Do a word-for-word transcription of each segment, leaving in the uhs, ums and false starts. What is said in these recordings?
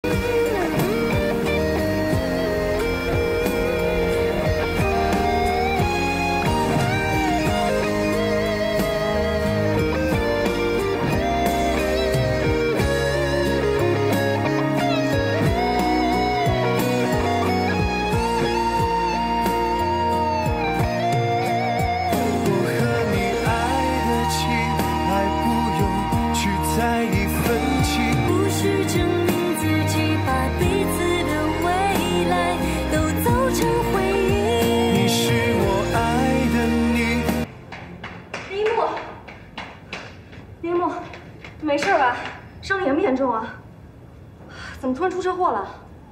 没事吧？伤得严不严重啊？怎么突然出车祸了？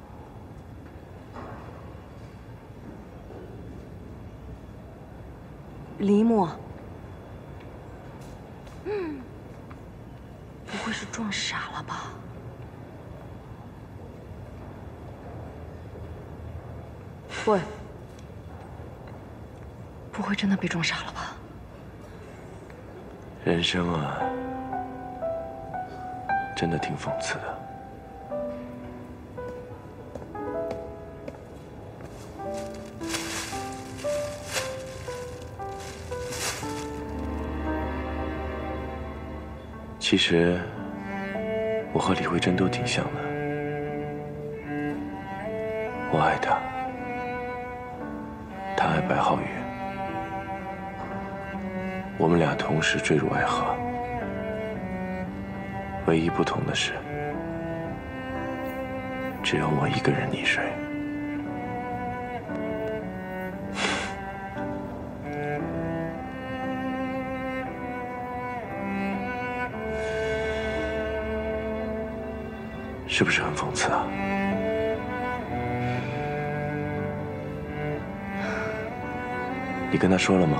黎墨，嗯，不会是撞傻了吧？不会，不会真的被撞傻了吧？ 人生啊。 真的挺讽刺的。其实，我和李慧珍都挺像的。我爱她，她爱白浩宇，我们俩同时坠入爱河。 唯一不同的是，只有我一个人溺水。是不是很讽刺啊？你跟他说了吗？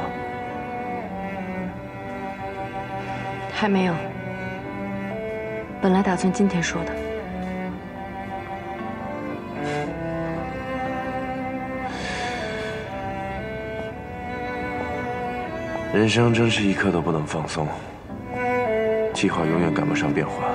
还没有。 本来打算今天说的， 人生真是一刻都不能放松，计划永远赶不上变化。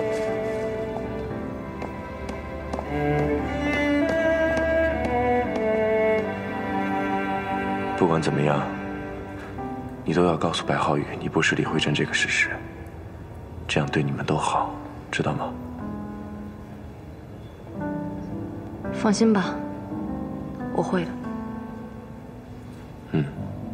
不管怎么样，你都要告诉白浩宇，你不是李慧珍这个事实，这样对你们都好。 知道吗？ 放心吧，我会的。 嗯。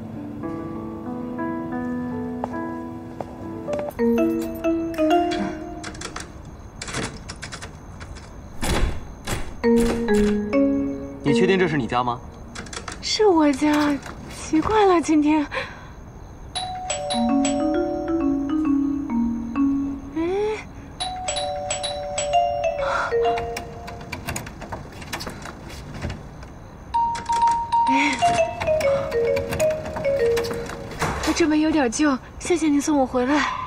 你确定这是你家吗？ 是我家，奇怪了，今天。 这门有点旧，谢谢您送我回来。